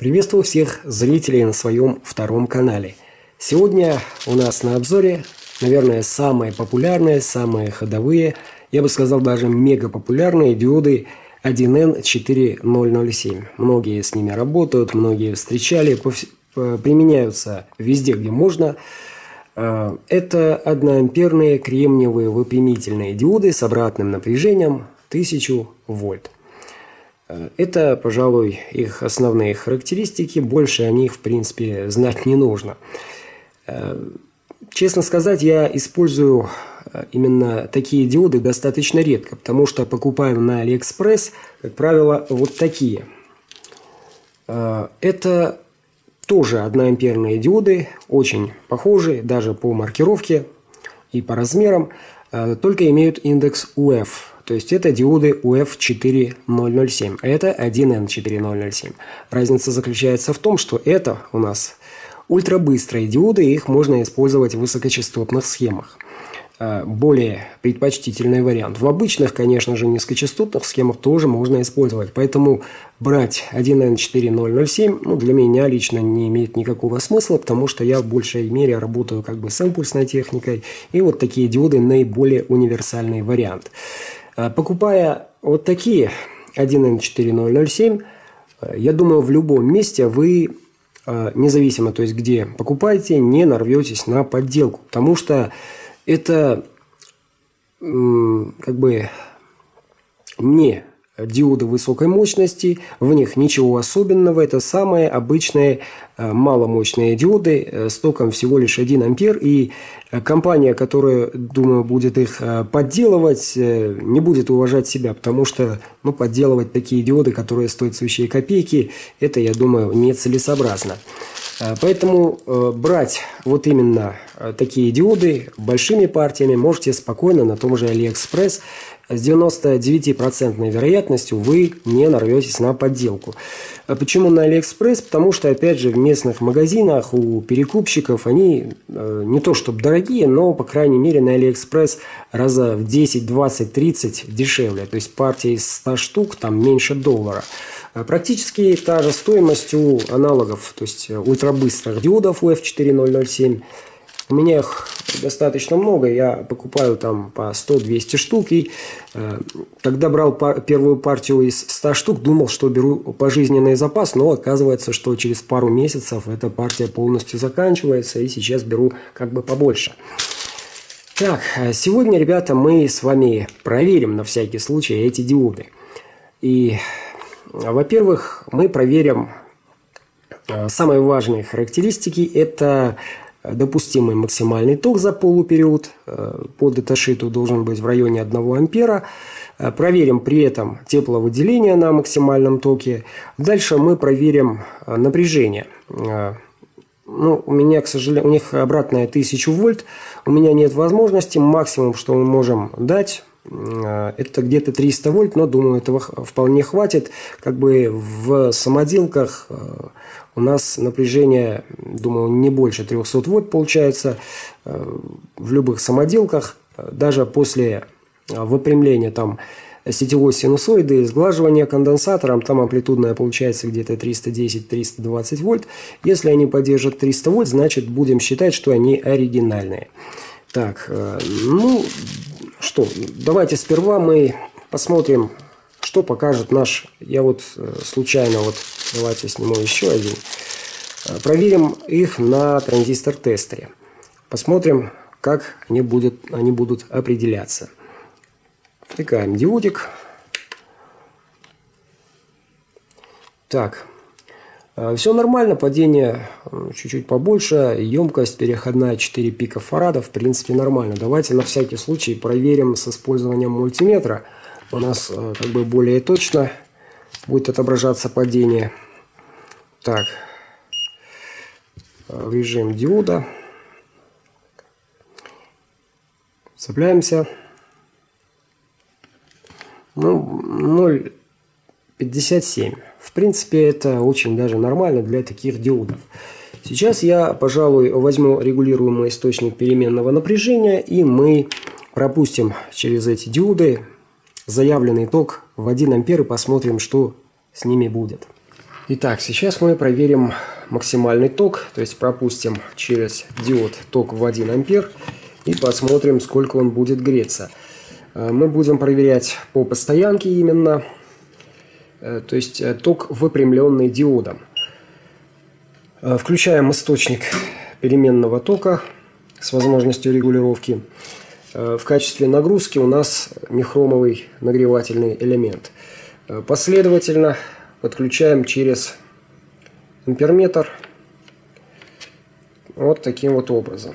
Приветствую всех зрителей на своем втором канале. Сегодня у нас на обзоре, наверное, самые популярные, самые ходовые, я бы сказал даже мега популярные диоды 1N4007. Многие с ними работают, многие встречали, применяются везде, где можно. Это 1 амперные кремниевые выпрямительные диоды с обратным напряжением 1000 вольт. Это, пожалуй, их основные характеристики. Больше о них, в принципе, знать не нужно. Честно сказать, я использую именно такие диоды достаточно редко, потому что покупаю на AliExpress, как правило, вот такие. Это тоже 1 амперные диоды, очень похожие даже по маркировке и по размерам, только имеют индекс UF. То есть это диоды UF4007, а это 1N4007. Разница заключается в том, что это у нас ультрабыстрые диоды, и их можно использовать в высокочастотных схемах. Более предпочтительный вариант. В обычных, конечно же, низкочастотных схемах тоже можно использовать. Поэтому брать 1N4007 для меня лично не имеет никакого смысла, потому что я в большей мере работаю как бы с импульсной техникой. И вот такие диоды наиболее универсальный вариант. Покупая вот такие 1N4007, я думаю, в любом месте вы, независимо, то есть где покупаете, не нарветесь на подделку. Потому что это как бы не диоды высокой мощности, в них ничего особенного. Это самые обычные маломощные диоды с током всего лишь 1 ампер. И компания, которая, думаю, будет их подделывать, не будет уважать себя, потому что подделывать такие диоды, которые стоят сущие копейки, это, я думаю, нецелесообразно. Поэтому брать вот именно такие диоды большими партиями можете спокойно на том же AliExpress. С 99% вероятностью вы не нарветесь на подделку. Почему на AliExpress? Потому что, опять же, в местных магазинах у перекупщиков они не то чтобы дорогие, но, по крайней мере, на AliExpress раза в 10, 20, 30 дешевле. То есть партия из 100 штук там меньше $1. Практически та же стоимость у аналогов, то есть ультрабыстрых диодов UF4007. У меня их достаточно много, я покупаю там по 100-200 штук. И когда брал первую партию из 100 штук, думал, что беру пожизненный запас, но оказывается, что через пару месяцев эта партия полностью заканчивается, и сейчас беру как бы побольше. Так, сегодня, ребята, мы с вами проверим на всякий случай эти диоды. И, во-первых, мы проверим самые важные характеристики. Это допустимый максимальный ток за полупериод. По даташиту должен быть в районе 1 ампера. Проверим при этом тепловыделение на максимальном токе. Дальше мы проверим напряжение. У меня, к сожалению, у них обратная 1000 вольт. У меня нет возможности. Максимум, что мы можем дать, это где-то 300 вольт, но думаю, этого вполне хватит. Как бы в самоделках у нас напряжение, думаю, не больше 300 вольт получается. В любых самоделках, даже после выпрямления там сетевой синусоиды, сглаживания конденсатором, там амплитудная получается где-то 310-320 вольт. Если они поддержат 300 вольт, значит будем считать, что они оригинальные. Так, что, давайте сперва мы посмотрим, что покажет наш, я вот случайно, давайте сниму еще один, проверим их на транзистор-тестере, посмотрим, как они будут определяться. Втыкаем диодик. Так, все нормально, падение чуть-чуть побольше, емкость переходная 4 пикофарада, в принципе нормально. Давайте на всякий случай проверим с использованием мультиметра. У нас как бы более точно будет отображаться падение. Так, в режим диода. Цепляемся. 0,57. В принципе, это очень даже нормально для таких диодов. Сейчас я, пожалуй, возьму регулируемый источник переменного напряжения, и мы пропустим через эти диоды заявленный ток в 1 ампер и посмотрим, что с ними будет. Итак, сейчас мы проверим максимальный ток, то есть пропустим через диод ток в 1 ампер и посмотрим, сколько он будет греться. Мы будем проверять по постоянке именно, то есть ток, выпрямленный диодом. Включаем источник переменного тока с возможностью регулировки. В качестве нагрузки у нас нехромовый нагревательный элемент. Последовательно подключаем через амперметр вот таким вот образом.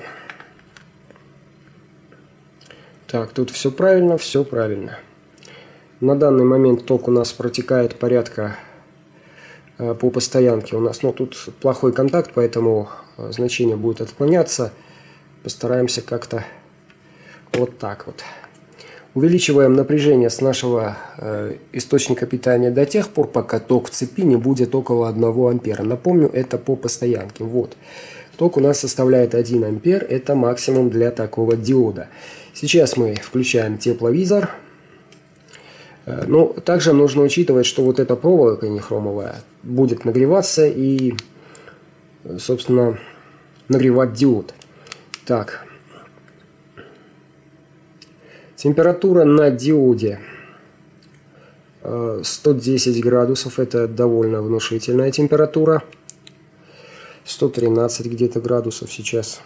Так, тут все правильно, все правильно. На данный момент ток у нас протекает порядка по постоянке. У нас, тут плохой контакт, поэтому значение будет отклоняться. Постараемся как-то вот так вот. Увеличиваем напряжение с нашего источника питания до тех пор, пока ток в цепи не будет около 1 ампера. Напомню, это по постоянке. Вот. Ток у нас составляет 1 ампер. Это максимум для такого диода. Сейчас мы включаем тепловизор. Но также нужно учитывать, что вот эта проволока нехромовая будет нагреваться и, собственно, нагревать диод. Так. Температура на диоде 110 градусов. Это довольно внушительная температура. 113 где-то градусов сейчас.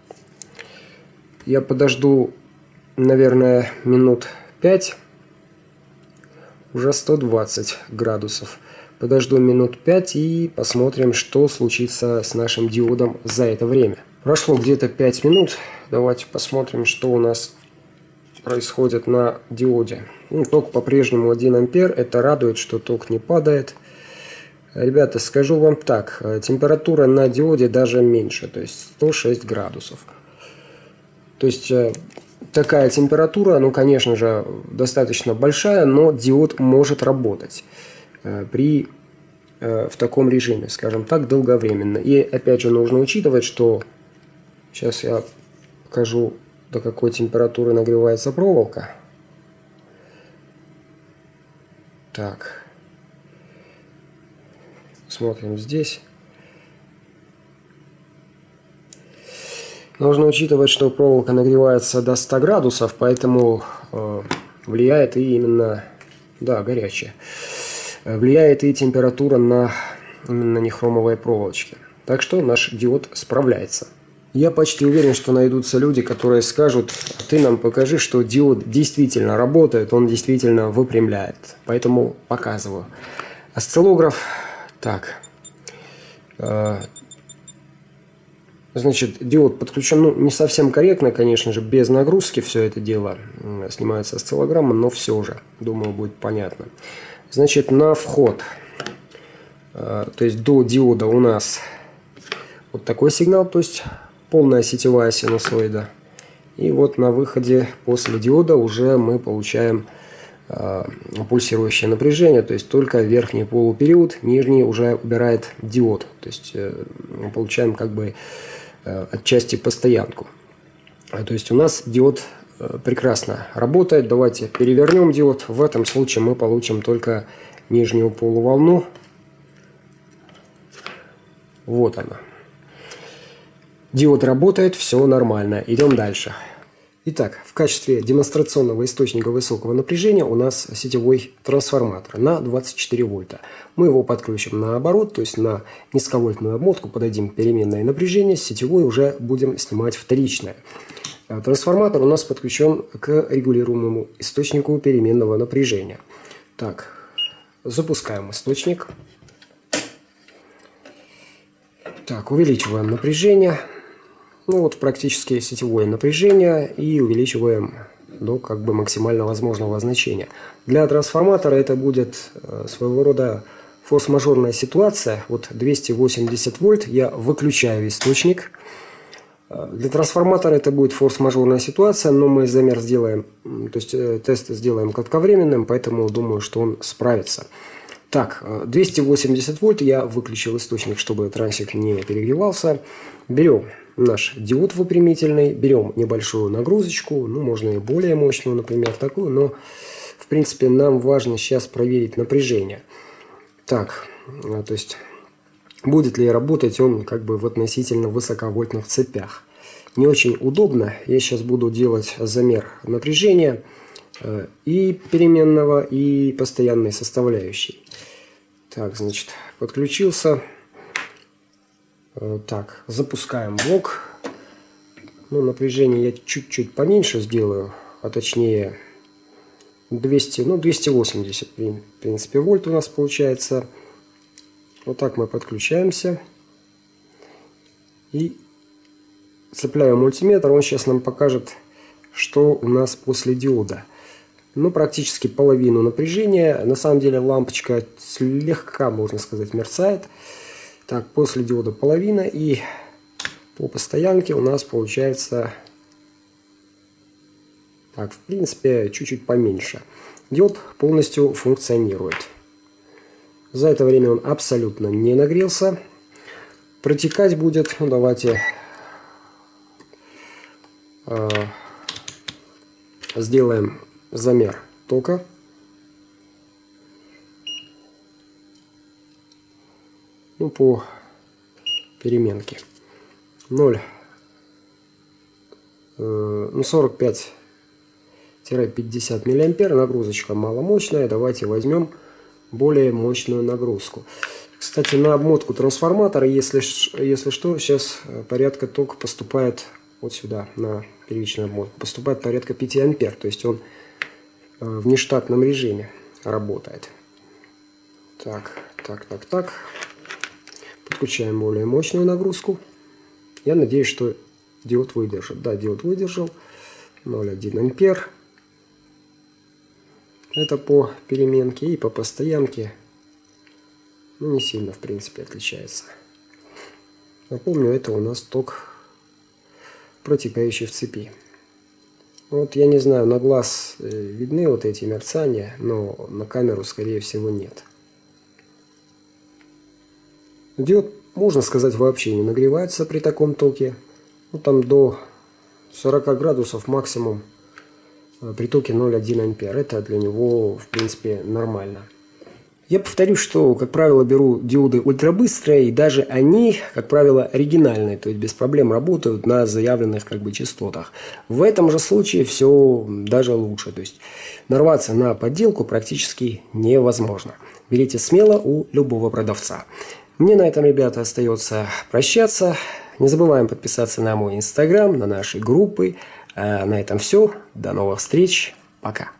Я подожду, наверное, минут 5. Уже 120 градусов. Подожду минут 5 и посмотрим, что случится с нашим диодом за это время. Прошло где-то 5 минут. Давайте посмотрим, что у нас происходит на диоде. Ток по-прежнему 1 ампер. Это радует, что ток не падает. Ребята, скажу вам так. Температура на диоде даже меньше. То есть 106 градусов. То есть такая температура, конечно же, достаточно большая, но диод может работать в таком режиме, скажем так, долговременно. И опять же нужно учитывать, что сейчас я покажу, до какой температуры нагревается проволока. Так. Смотрим здесь. Нужно учитывать, что проволока нагревается до 100 градусов, поэтому влияет и именно, да, горячая. Влияет и температура на именно нехромовые проволочки. Так что наш диод справляется. Я почти уверен, что найдутся люди, которые скажут: ты нам покажи, что диод действительно работает, он действительно выпрямляет. Поэтому показываю. Осциллограф. Так. Значит, диод подключен, не совсем корректно, конечно же, без нагрузки все это дело. Снимается осциллограмма, но все же, думаю, будет понятно. Значит, на вход, то есть до диода у нас вот такой сигнал, то есть полная сетевая синусоида. И вот на выходе после диода уже мы получаем пульсирующее напряжение, то есть только верхний полупериод, нижний уже убирает диод. То есть мы получаем как бы отчасти постоянку. То есть у нас диод прекрасно работает. Давайте перевернем диод. В этом случае мы получим только нижнюю полуволну. Вот она. Диод работает, все нормально. Идем дальше. Итак, в качестве демонстрационного источника высокого напряжения у нас сетевой трансформатор на 24 вольта. Мы его подключим наоборот, то есть на низковольтную обмотку подадим переменное напряжение, сетевой уже будем снимать вторичное. Трансформатор у нас подключен к регулируемому источнику переменного напряжения. Так, запускаем источник. Так, увеличиваем напряжение. Вот практически сетевое напряжение и увеличиваем до как бы максимально возможного значения. Для трансформатора это будет своего рода форс-мажорная ситуация. Вот 280 вольт я выключаю источник. Для трансформатора это будет форс-мажорная ситуация, но мы замер сделаем, то есть тест сделаем кратковременным, поэтому думаю, что он справится. Так, 280 вольт я выключил источник, чтобы трансик не перегревался. Берем наш диод выпрямительный, берем небольшую нагрузочку, можно и более мощную, например, такую, но в принципе нам важно сейчас проверить напряжение. Так, То есть будет ли работать он как бы в относительно высоковольтных цепях. Не очень удобно. Я сейчас буду делать замер напряжения и переменного, и постоянной составляющей. Так, значит, подключился. Так, запускаем блок. Ну, напряжение я чуть-чуть поменьше сделаю, а точнее 280, в принципе, вольт у нас получается. Вот так мы подключаемся. И цепляю мультиметр. Он сейчас нам покажет, что у нас после диода. Ну, практически половину напряжения. На самом деле лампочка слегка, можно сказать, мерцает. Так, после диода половина. И по постоянке у нас получается, так, в принципе, чуть-чуть поменьше. Диод полностью функционирует. За это время он абсолютно не нагрелся. Протекать будет, ну, давайте сделаем замер тока. Ну, по переменке 45-50 миллиампер. Нагрузочка маломощная. Давайте возьмем более мощную нагрузку. Кстати, на обмотку трансформатора, если что, сейчас порядка тока поступает вот сюда, на первичную обмотку, поступает порядка 5 ампер. То есть он в нештатном режиме работает. Так. Подключаем более мощную нагрузку. Я надеюсь, что диод выдержит. Да, диод выдержал. 0,1 ампер. Это по переменке, и по постоянке, ну, не сильно, в принципе, отличается. Напомню, это у нас ток, протекающий в цепи. Вот я не знаю, на глаз видны вот эти мерцания, но на камеру, скорее всего, нет. Диод, можно сказать, вообще не нагревается при таком токе. Ну, там до 40 градусов максимум при токе 0,1 ампер. Это для него, в принципе, нормально. Я повторю, что, как правило, беру диоды ультрабыстрые, и даже они, как правило, оригинальные, то есть без проблем работают на заявленных как бы частотах. В этом же случае все даже лучше, то есть нарваться на подделку практически невозможно. Берите смело у любого продавца. Мне на этом, ребята, остается прощаться. Не забываем подписаться на мой инстаграм, на наши группы. А на этом все. До новых встреч. Пока.